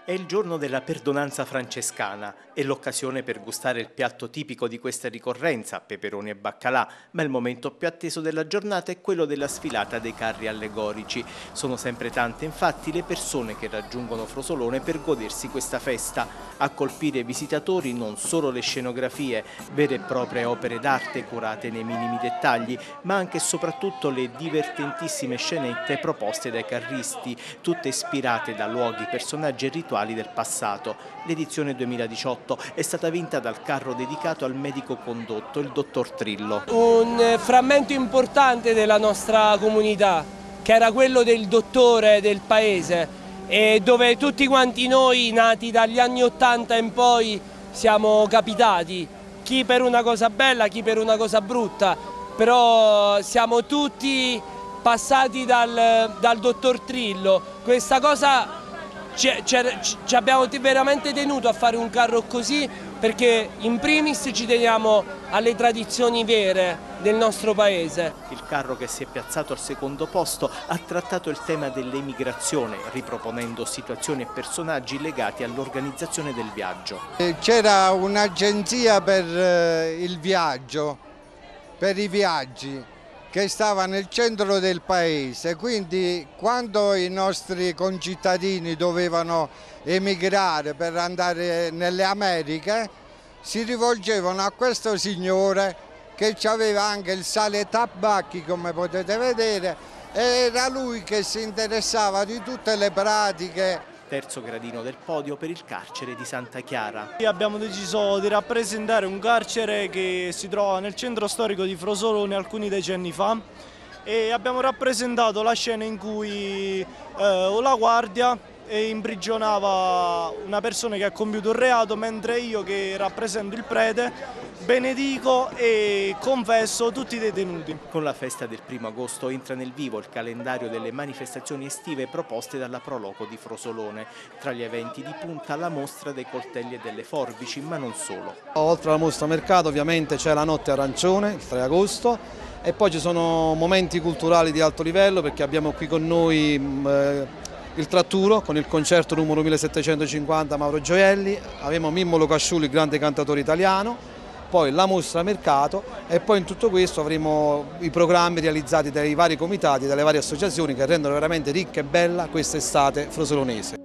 È il giorno della perdonanza francescana, è l'occasione per gustare il piatto tipico di questa ricorrenza, peperoni e baccalà, ma il momento più atteso della giornata è quello della sfilata dei carri allegorici. Sono sempre tante infatti le persone che raggiungono Frosolone per godersi questa festa. A colpire i visitatori non solo le scenografie, vere e proprie opere d'arte curate nei minimi dettagli, ma anche e soprattutto le divertentissime scenette proposte dai carristi, tutte ispirate da luoghi, personaggi e rituali del passato. L'edizione 2018 è stata vinta dal carro dedicato al medico condotto, il dottor Trillo. Un frammento importante della nostra comunità, che era quello del dottore del paese, e dove tutti quanti noi, nati dagli anni '80 in poi, siamo capitati, chi per una cosa bella, chi per una cosa brutta, però siamo tutti passati dal dottor Trillo. Questa cosa ci abbiamo veramente tenuto a fare un carro così, perché in primis ci teniamo alle tradizioni vere del nostro paese. Il carro, che si è piazzato al secondo posto, ha trattato il tema dell'emigrazione, riproponendo situazioni e personaggi legati all'organizzazione del viaggio. C'era un'agenzia per il viaggio, per i viaggi, che stava nel centro del paese, quindi quando i nostri concittadini dovevano emigrare per andare nelle Americhe si rivolgevano a questo signore che aveva anche il sale tabacchi, come potete vedere, e era lui che si interessava di tutte le pratiche. Terzo gradino del podio per il carcere di Santa Chiara. Abbiamo deciso di rappresentare un carcere che si trova nel centro storico di Frosolone alcuni decenni fa, e abbiamo rappresentato la scena in cui la guardia imprigionava una persona che ha compiuto un reato, mentre io, che rappresento il prete, benedico e confesso tutti i detenuti. Con la festa del 1° agosto entra nel vivo il calendario delle manifestazioni estive proposte dalla Proloco di Frosolone. Tra gli eventi di punta la mostra dei coltelli e delle forbici, ma non solo. Oltre alla mostra mercato ovviamente c'è la notte arancione, il 3 agosto, e poi ci sono momenti culturali di alto livello, perché abbiamo qui con noi il Tratturo con il concerto numero 1750 Mauro Gioielli, abbiamo Mimmo Locasciulli, il grande cantatore italiano, poi la mostra mercato, e poi in tutto questo avremo i programmi realizzati dai vari comitati, dalle varie associazioni, che rendono veramente ricca e bella questa estate frosolonese.